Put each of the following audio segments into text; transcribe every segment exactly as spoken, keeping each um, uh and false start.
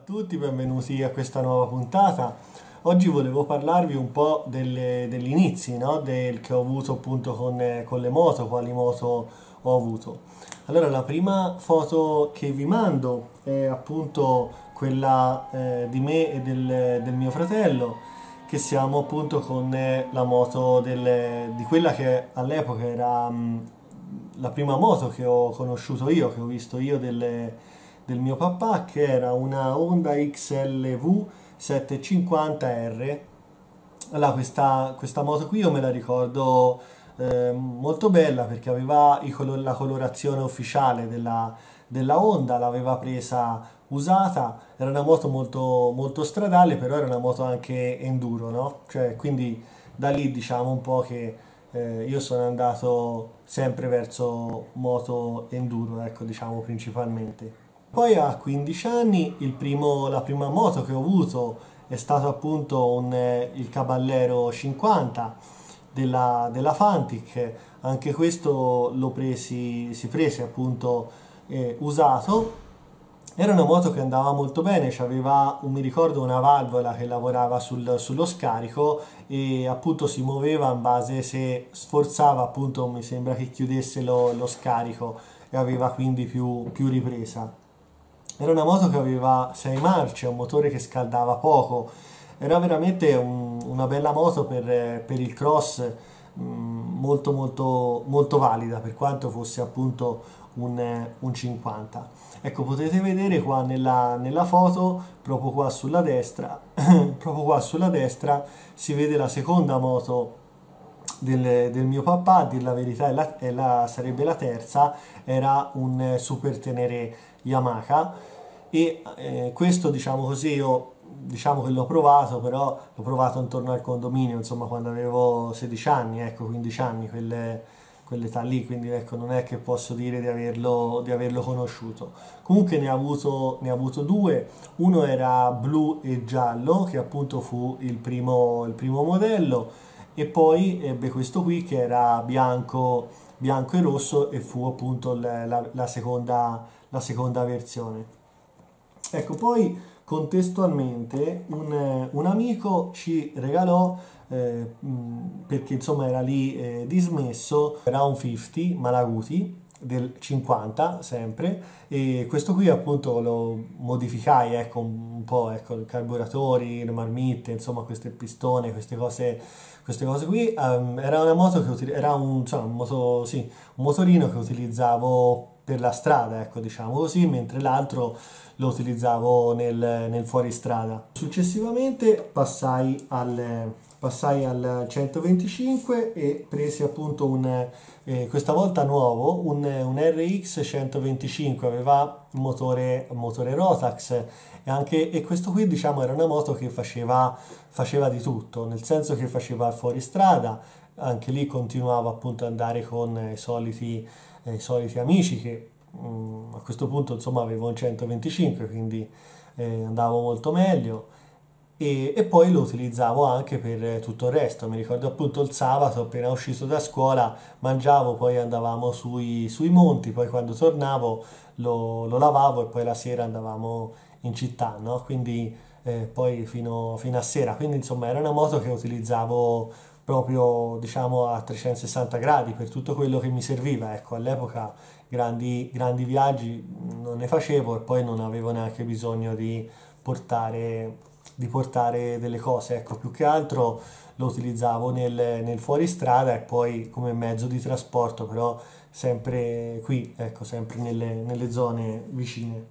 tutti, benvenuti a questa nuova puntata. Oggi volevo parlarvi un po' delle- degli inizi, no? Del che ho avuto appunto con, eh, con le moto, quali moto ho avuto. Allora, la prima foto che vi mando è appunto quella eh, di me e del, del mio fratello, che siamo appunto con eh, la moto del- di quella che all'epoca era mh, la prima moto che ho conosciuto io, che ho visto io delle del mio papà, che era una Honda X L V settecentocinquanta R. Allora, questa, questa moto qui io me la ricordo eh, molto bella perché aveva i colo- la colorazione ufficiale della, della Honda, l'aveva presa usata, era una moto molto, molto stradale, però era una moto anche enduro, no? Cioè, quindi da lì diciamo un po' che eh, io sono andato sempre verso moto enduro, ecco, diciamo principalmente. Poi a quindici anni il primo- la prima moto che ho avuto è stato appunto un, eh, il Caballero cinquanta della, della Fantic. Anche questo lo presi, si prese appunto eh, usato. Era una moto che andava molto bene, c'aveva, un- mi ricordo, una valvola che lavorava sul- sullo scarico e appunto si muoveva in base se sforzava, appunto mi sembra che chiudesse lo, lo scarico e aveva quindi più più ripresa. Era una moto che aveva sei marce, un motore che scaldava poco, era veramente un- una bella moto per, per il cross, mh, molto molto molto valida per quanto fosse appunto un, eh, un cinquanta. Ecco, potete vedere qua nella, nella foto, proprio qua sulla destra, proprio qua sulla destra si vede la seconda moto del, del mio papà, a dir la verità è la- è la- sarebbe la terza, era un eh, Super Tenere Yamaha e eh, questo diciamo così io diciamo che l'ho provato, però l'ho provato intorno al condominio, insomma quando avevo sedici anni, ecco quindici anni, quelle, quell'età lì, quindi ecco non è che posso dire di averlo, di averlo conosciuto. Comunque ne ha avuto, ne ha avuto due, uno era blu e giallo, che appunto fu il primo, il primo modello, e poi ebbe questo qui che era bianco, bianco e rosso e fu appunto la, la- la seconda, la seconda versione. Ecco, poi contestualmente un, eh, un amico ci regalò, eh, mh, perché insomma era lì eh, dismesso, era un cinquanta Malaguti del cinquanta sempre, e questo qui appunto lo modificai, ecco, un, un po', ecco, i carburatori, le marmitte, insomma queste pistone, queste cose, queste cose qui. Ehm, era una moto che util- era un, insomma, un moto- sì, un motorino che utilizzavo per la strada, ecco, diciamo così, mentre l'altro lo utilizzavo nel, nel fuoristrada. Successivamente passai al, passai al centoventicinque e presi appunto un, eh, questa volta nuovo, un, un R X centoventicinque, aveva un motore, un motore Rotax e, anche, e questo qui diciamo era una moto che faceva, faceva di tutto, nel senso che faceva il fuoristrada, anche lì continuavo appunto ad andare con i soliti, eh, i soliti amici che mm, a questo punto insomma avevo un centoventicinque, quindi eh, andavo molto meglio e, e poi lo utilizzavo anche per tutto il resto. Mi ricordo appunto il sabato appena uscito da scuola mangiavo, poi andavamo sui, sui monti, poi quando tornavo lo, lo lavavo e poi la sera andavamo in città, no? Quindi eh, poi fino, fino a sera. Quindi insomma era una moto che utilizzavo proprio diciamo a trecentosessanta gradi per tutto quello che mi serviva. Ecco, all'epoca grandi, grandi viaggi non ne facevo e poi non avevo neanche bisogno di portare, di portare delle cose. Ecco, più che altro lo utilizzavo nel, nel fuoristrada e poi come mezzo di trasporto, però sempre qui, ecco, sempre nelle, nelle zone vicine.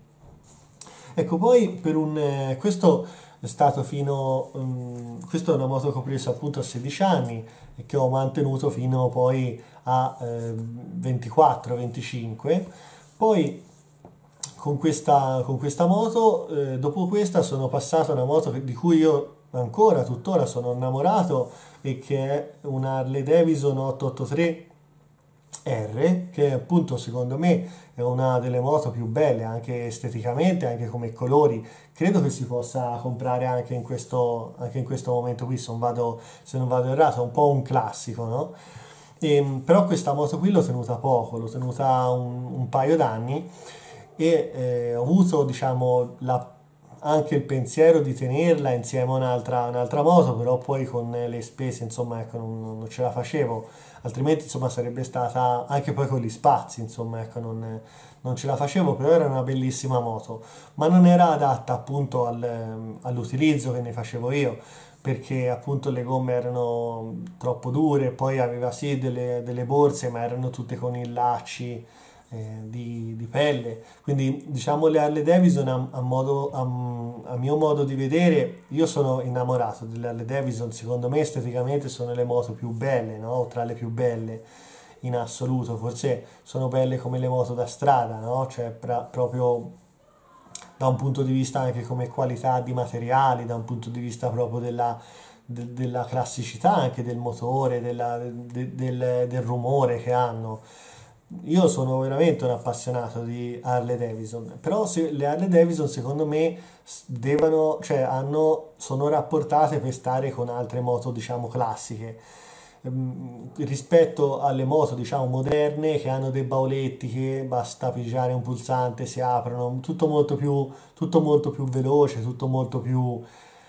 Ecco, poi per un, eh, questo è stato fino, mm, questo è una moto che ho preso appunto a sedici anni e che ho mantenuto fino poi a eh, ventiquattro venticinque. Poi con questa, con questa moto, eh, dopo questa sono passato a una moto che- di cui io ancora, tuttora sono innamorato e che è una Harley Davidson ottocentoottantatré R, che appunto secondo me è una delle moto più belle anche esteticamente, anche come colori. Credo che si possa comprare anche in questo, anche in questo momento qui, se non vado, se non vado errato, è un po' un classico, no? Ehm, però questa moto qui l'ho tenuta poco, l'ho tenuta un, un paio d'anni e eh, ho avuto, diciamo, la, anche il pensiero di tenerla insieme a un'altra un'altra moto, però poi con le spese, insomma, ecco, non, non ce la facevo, altrimenti, insomma, sarebbe stata, anche poi con gli spazi, insomma, ecco, non, non ce la facevo, però era una bellissima moto, ma non era adatta appunto al- all'utilizzo che ne facevo io, perché appunto le gomme erano troppo dure, poi aveva sì delle, delle borse, ma erano tutte con i lacci eh, di, di pelle. Quindi diciamo le Harley Davidson a, a modo, a, a mio modo di vedere, io sono innamorato delle Harley Davidson, secondo me esteticamente sono le moto più belle, no? Tra le più belle in assoluto, forse sono belle come le moto da strada, no? Cioè pra- proprio da un punto di vista anche come qualità di materiali, da un punto di vista proprio della, de- della classicità anche del motore, della- de- del, del rumore che hanno. Io sono veramente un appassionato di Harley Davidson, però se- le Harley Davidson secondo me s- devono, cioè hanno, sono rapportate per stare con altre moto, diciamo, classiche. Ehm, rispetto alle moto, diciamo, moderne che hanno dei bauletti che basta pigiare un pulsante, si aprono, tutto molto più, tutto molto più veloce, tutto molto più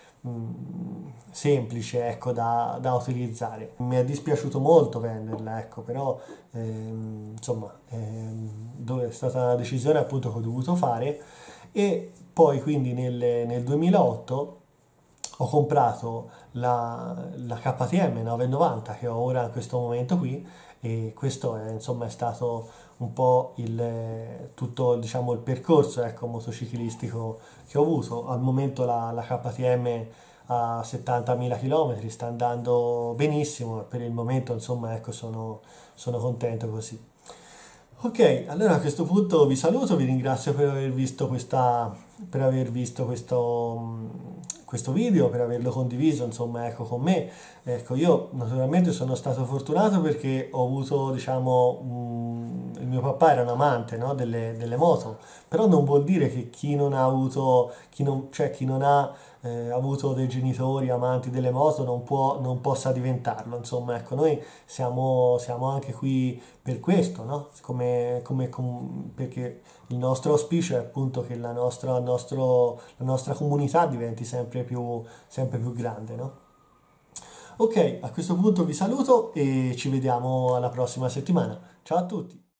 mm, semplice, ecco, da, da utilizzare. Mi è dispiaciuto molto venderla, ecco, però ehm, insomma, ehm, dove è stata una decisione appunto che ho dovuto fare e poi quindi nel, nel duemilaotto ho comprato la, la K T M novecentonovanta che ho ora in questo momento qui e questo è, insomma, è stato un po' il, tutto, diciamo, il percorso, ecco, motociclistico che ho avuto. Al momento la, la K T M a settantamila km sta andando benissimo e per il momento, insomma, ecco, sono, sono contento così. Ok, allora a questo punto vi saluto, vi ringrazio per aver visto questa, per aver visto questo, mh, questo video, per averlo condiviso, insomma, ecco, con me. Ecco, io naturalmente sono stato fortunato perché ho avuto, diciamo, mh, il mio papà era un amante, no, delle, delle moto, però non vuol dire che chi non ha avuto, chi non, cioè chi non ha eh, avuto dei genitori amanti delle moto non può, non possa diventarlo, insomma, ecco, noi siamo, siamo anche qui per questo, no? Come, come com- perché il nostro auspicio è appunto che la nostra, il nostro- la nostra comunità diventi sempre più, sempre più grande, no? Ok, a questo punto vi saluto e ci vediamo alla prossima settimana. Ciao a tutti!